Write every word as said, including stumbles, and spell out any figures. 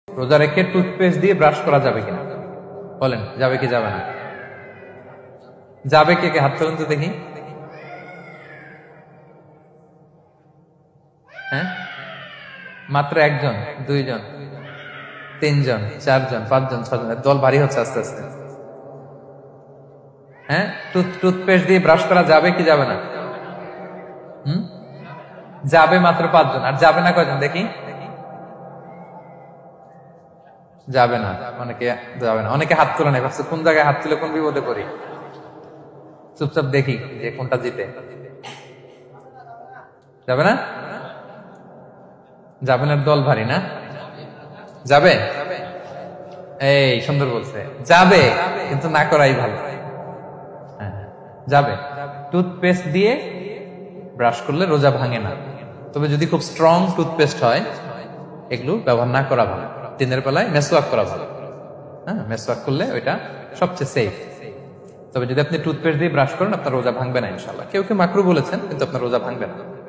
রোজা রেখে টুথপেস্ট দিয়ে ব্রাশ করা যাবে কিনা বলেন, যাবে কি যাবে না? যাবে, কে কে হাত তুলুন তো দেখি। হ্যাঁ, মাত্র একজন, দুইজন, তিনজন, চারজন, পাঁচজন, ছজন, দল ভারী হচ্ছে আস্তে আস্তে। হ্যাঁ, টুথপেস্ট দিয়ে ব্রাশ করা যাবে কি যাবে না? হুম, যাবে মাত্র পাঁচজন। আর যাবে না কয়জন দেখি? যাবে না, অনেকে যাবে না। অনেকে হাত তুলে নেই, ভাবছে কোন জায়গায় হাত তুলে কোন বিপদে পড়ি। চুপচাপ দেখি যে কোনটা জিতে। যাবে না? যাবে না, দল ভারী না? যাবে? এই সুন্দর বলছে, যাবে, কিন্তু না করাই ভালো। হ্যাঁ, যাবে। টুথপেস্ট দিয়ে ব্রাশ করলে রোজা ভাঙে না, তবে যদি খুব স্ট্রং টুথপেস্ট হয় এগুলো ব্যবহার না করা ভালো। দিনের বেলায় মেসওয়াক করা ভালো। হ্যাঁ, মেসওয়াক করলে ওইটা সবচেয়ে সেফ। তবে যদি আপনি টুথপেস্ট দিয়ে ব্রাশ করেন আপনার রোজা ভাঙবে না ইনশাআল্লাহ। কেউ কেউ মাকরু বলেছেন, কিন্তু আপনার রোজা ভাঙবে না।